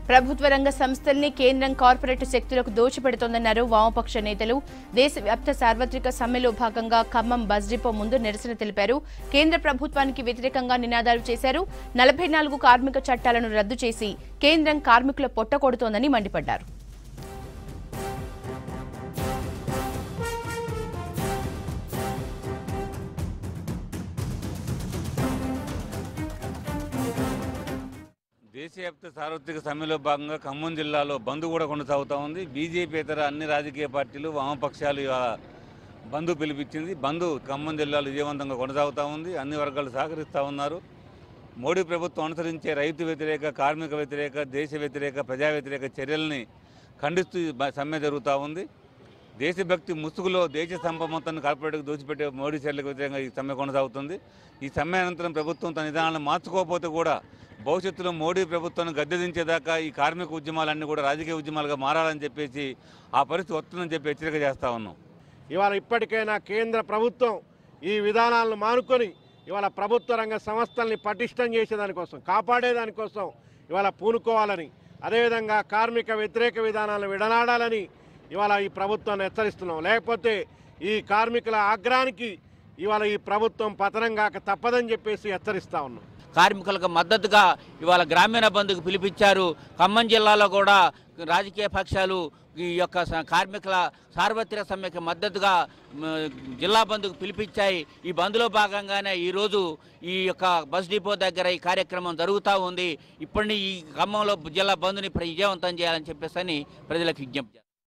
ప్రభుత్వ రంగ సంస్థల్ని కేంద్రం కార్పొరేట్ శక్తులకు దోచిపెడుతోందన్నారు వామపక్ష నేతలు. దేశవ్యాప్త సార్వత్రిక సమ్మెలో భాగంగా ఖమ్మం బస్ డిపో ముందు నిరసన తెలిపారు. కేంద్ర ప్రభుత్వానికి వ్యతిరేకంగా నినాదాలు చేశారు. 44 కార్మిక చట్టాలను రద్దు చేసి కేంద్రం కార్మికుల పొట్టకొడుతోందని మండిపడ్డారు. దేశవ్యాప్త సార్వత్రిక సమ్మెలో భాగంగా ఖమ్మం జిల్లాలో బంద్ కూడా కొనసాగుతూ ఉంది. బీజేపీ ఇతర అన్ని రాజకీయ పార్టీలు వామపక్షాలు బంద్ పిలిపించింది. బంద్ ఖమ్మం జిల్లాలో విజయవంతంగా కొనసాగుతూ ఉంది. అన్ని వర్గాలు సహకరిస్తూ ఉన్నారు. మోడీ ప్రభుత్వం అనుసరించే రైతు వ్యతిరేక, కార్మిక వ్యతిరేక, దేశ వ్యతిరేక, ప్రజా వ్యతిరేక చర్యల్ని ఖండిస్తూ సమ్మె జరుగుతూ ఉంది. దేశభక్తి ముసుగులో దేశ సంపద మొత్తాన్ని కార్పొరేట్కు దోచిపెట్టే మోడీ చర్యలకు వ్యతిరేకంగా ఈ సమ్మె కొనసాగుతుంది. ఈ సమ్మె అనంతరం ప్రభుత్వం తన విధానాలను మార్చుకోకపోతే కూడా భవిష్యత్తులో మోడీ ప్రభుత్వాన్ని గద్దెదించేదాకా ఈ కార్మిక ఉద్యమాలన్నీ కూడా రాజకీయ ఉద్యమాలుగా మారాలని చెప్పేసి ఆ పరిస్థితి వస్తుందని చెప్పి హెచ్చరిక చేస్తూ ఉన్నాం. ఇవాళ ఇప్పటికైనా కేంద్ర ప్రభుత్వం ఈ విధానాలను మానుకొని ఇవాళ ప్రభుత్వ రంగ సంస్థల్ని పటిష్టం చేసేదానికోసం, కాపాడేదానికోసం ఇవాళ పూనుకోవాలని, అదేవిధంగా కార్మిక వ్యతిరేక విధానాలను విడనాడాలని ఇవాళ ఈ ప్రభుత్వాన్ని హెచ్చరిస్తున్నాం. లేకపోతే ఈ కార్మికుల ఆగ్రహానికి ఇవాళ ఈ ప్రభుత్వం పతనం కాక తప్పదని చెప్పేసి హెచ్చరిస్తూ ఉన్నాం. కార్మికులకు మద్దతుగా ఇవాళ గ్రామీణ బంద్కు పిలిపించారు. ఖమ్మం జిల్లాలో కూడా రాజకీయ పక్షాలు ఈ యొక్క కార్మికుల సార్వత్రిక సమ్మెకి మద్దతుగా జిల్లా బంద్కు పిలిపించాయి. ఈ బంద్లో భాగంగానే ఈరోజు ఈ యొక్క బస్ డిపో దగ్గర ఈ కార్యక్రమం జరుగుతూ ఉంది. ఇప్పటి ఈ ఖమ్మంలో జిల్లా బంద్ని విజయవంతం చేయాలని చెప్పేసి ప్రజలకు విజ్ఞప్తి.